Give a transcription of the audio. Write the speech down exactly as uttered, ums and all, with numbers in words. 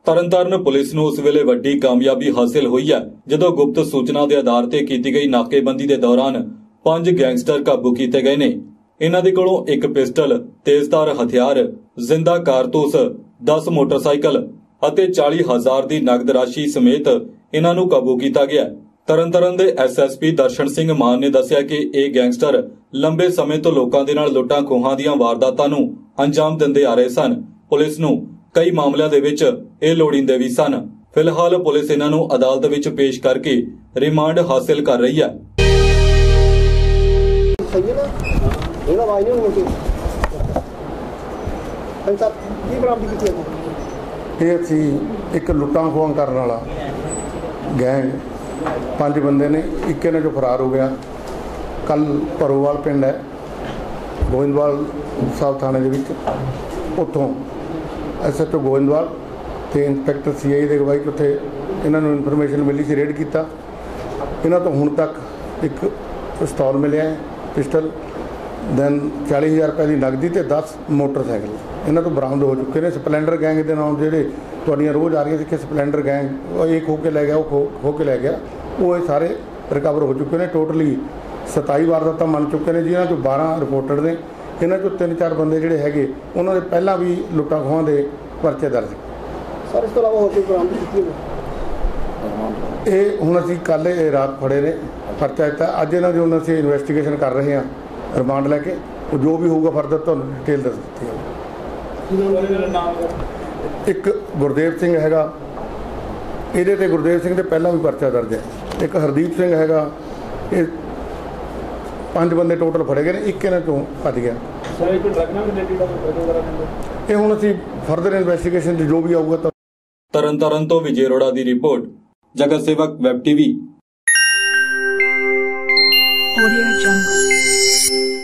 Tarn Taran police ਨੂੰ ਉਸ ਵੇਲੇ ਵੱਡੀ ਕਾਮਯਾਬੀ ਹਾਸਿਲ ਹੋਈ ਹੈ ਜਦੋਂ ਗੁਪਤ ਸੂਚਨਾ ਦੇ ਆਧਾਰ ਤੇ ਕੀਤੀ ਗਈ ਨਾਕੇਬੰਦੀ ਦੇ ਦੌਰਾਨ ਪੰਜ ਗੈਂਗਸਟਰ ਕਾਬੂ ਕੀਤੇ ਗਏ ਨੇ। ਇਹਨਾਂ ਦੇ ਕੋਲੋਂ ਇੱਕ ਪਿਸਟਲ, ਤੇਜ਼ਧਾਰ ਹਥਿਆਰ, ਜ਼ਿੰਦਾ ਕਾਰਤੂਸ, ਦਸ ਮੋਟਰਸਾਈਕਲ ਅਤੇ ਚਾਲੀ ਹਜ਼ਾਰ ਦੀ ਨਕਦ ਰਾਸ਼ੀ ਸਮੇਤ ਇਹਨਾਂ ਨੂੰ ਕਾਬੂ ਕੀਤਾ ਗਿਆ। ਤਰਨਤਾਰਨ ਦੇ S S P Darshan Singh Mann ਨੇ ਦੱਸਿਆ ਕਿ ਇਹ ਗੈਂਗਸਟਰ ਲੰਬੇ ਸਮੇਂ ਤੋਂ ਲੋਕਾਂ ਦੇ ਨਾਲ ਲੁੱਟਾਂ ਖੋਹਾਂ ਦੀਆਂ ਵਾਰਦਾਤਾਂ ਨੂੰ ਅੰਜਾਮ ਦਿੰਦੇ ਆ ਰਹੇ ਸਨ। ਪੁਲਿਸ ਨੂੰ ਕਈ ਮਾਮਲਿਆਂ ਦੇ ਵਿੱਚ ਇਹ ਲੋੜੀਂਦੇ ਵੀ ਸਨ। ਫਿਲਹਾਲ ਪੁਲਿਸ ਇਹਨਾਂ ਨੂੰ ਅਦਾਲਤ ਵਿੱਚ ਪੇਸ਼ ਕਰਕੇ ਰਿਮਾਂਡ ਹਾਸਿਲ ਕਰ ਰਹੀ ਹੈ। ਇਹ ਅਸੀਂ ਇੱਕ ਲੁੱਟਾਂ ਖੋਹਾਂ ਕਰਨ ਵਾਲਾ ਗੈਂਗ ਪੰਜ ਬੰਦੇ ਨੇ, ਇੱਕ ਇਹਨਾਂ ਚੋਂ ਫਰਾਰ ਹੋ ਗਿਆ। ਕੱਲ ਭਰੋਵਾਲ ਪਿੰਡ ਹੈ ਗੋਇੰਦਵਾਲ ਸਾਹਿਬ ਥਾਣੇ ਦੇ ਵਿੱਚ, ਉੱਥੋਂ ਐਸ ਐਚ ਓ ਗੋਇੰਦਵਾਲ ਤੇ ਇੰਸਪੈਕਟਰ ਸੀ ਆਈ ਦੇ ਅਗਵਾਈ ਉੱਥੇ ਇਹਨਾਂ ਨੂੰ ਇਨਫੋਰਮੇਸ਼ਨ ਮਿਲੀ ਸੀ, ਰੇਡ ਕੀਤਾ। ਇਹਨਾਂ ਤੋਂ ਹੁਣ ਤੱਕ ਇੱਕ ਪਿਸਤੌਲ ਮਿਲਿਆ, ਪਿਸਟਲ, ਦੈਨ ਚਾਲੀ ਹਜ਼ਾਰ ਰੁਪਏ ਦੀ ਨਕਦੀ ਤੇ ਦਸ ਮੋਟਰਸਾਈਕਲ ਇਹਨਾਂ ਤੋਂ ਬਰਾਮਦ ਹੋ ਚੁੱਕੇ ਨੇ। ਸਪਲੈਂਡਰ ਗੈਂਗ ਦੇ ਨਾਮ ਜਿਹੜੇ ਤੁਹਾਡੀਆਂ ਰੋਜ਼ ਆ ਰਹੀਆਂ ਸੀ ਕਿ ਸਪਲੈਂਡਰ ਗੈਂਗ ਉਹ ਇਹ ਖੋ ਕੇ ਲੈ ਗਿਆ, ਉਹ ਖੋ ਖੋ ਕੇ ਲੈ ਗਿਆ, ਉਹ ਇਹ ਸਾਰੇ ਰਿਕਵਰ ਹੋ ਚੁੱਕੇ ਨੇ। ਟੋਟਲੀ ਸਤਾਈ ਵਾਰਦਾਤਾਂ ਮੰਨ ਚੁੱਕੇ ਨੇ, ਜਿਨ੍ਹਾਂ ਚੋਂ ਬਾਰਾਂ ਰਿਪੋਰਟਡ ਨੇ। ਇਹਨਾਂ ਚੋਂ ਤਿੰਨ ਚਾਰ ਬੰਦੇ ਜਿਹੜੇ ਹੈਗੇ ਉਹਨਾਂ ਦੇ ਪਹਿਲਾਂ ਵੀ ਲੁੱਟਾਂ ਖੋਹਾਂ ਦੇ ਪਰਚੇ ਦਰਜ। ਸਰ ਇਸ ਤੋਂ ਇਲਾਵਾ ਹੋਰ ਕੋਈ ਬਰਾਮਦ ਕੀਤੀ ਹੋਵੇ? ਇਹ ਹੁਣ ਅਸੀਂ ਕੱਲ੍ਹ ਇਹ ਰਾਤ ਫੜੇ ਨੇ, ਪਰਚਾ ਦਿੱਤਾ। ਅੱਜ ਇਹਨਾਂ ਦੀ ਹੁਣ ਅਸੀਂ ਇਨਵੈਸਟੀਗੇਸ਼ਨ ਕਰ ਰਹੇ ਹਾਂ, ਰਿਮਾਂਡ ਲੈ ਕੇ। ਉਹ ਜੋ ਵੀ ਹੋਊਗਾ ਫਰਦਰ ਤੁਹਾਨੂੰ ਡਿਟੇਲ ਦੱਸ ਦਿੱਤੀ ਹੈ। ਇੱਕ ਗੁਰਦੇਵ ਸਿੰਘ ਹੈਗਾ, ਇਹਦੇ ਤੇ ਗੁਰਦੇਵ ਸਿੰਘ ਦੇ ਪਹਿਲਾਂ ਵੀ ਪਰਚਾ ਦਰਜ ਹੈ। ਇੱਕ ਹਰਦੀਪ ਸਿੰਘ ਹੈਗਾ। ਇਹ ਪੰਜ ਬੰਦੇ ਟੋਟਲ ਫੜੇ ਗਏ ਨੇ, ਇੱਕ ਇਹਨਾਂ ਤੋਂ ਭੱਜ ਗਿਆ। ਇਹ ਹੁਣ ਅਸੀਂ ਫਰਦਰ ਇਨਵੈਸਟੀਗੇਸ਼ਨ 'ਚ ਜੋ ਵੀ ਆਊਗਾ। ਤਰਨਤਾਰਨ ਤੋਂ ਵਿਜੇ ਅਰੋੜਾ ਦੀ ਰਿਪੋਰਟ, ਜਗਤ ਸੇਵਕ ਵੈਬ ਟੀਵੀ। Audio Jungle।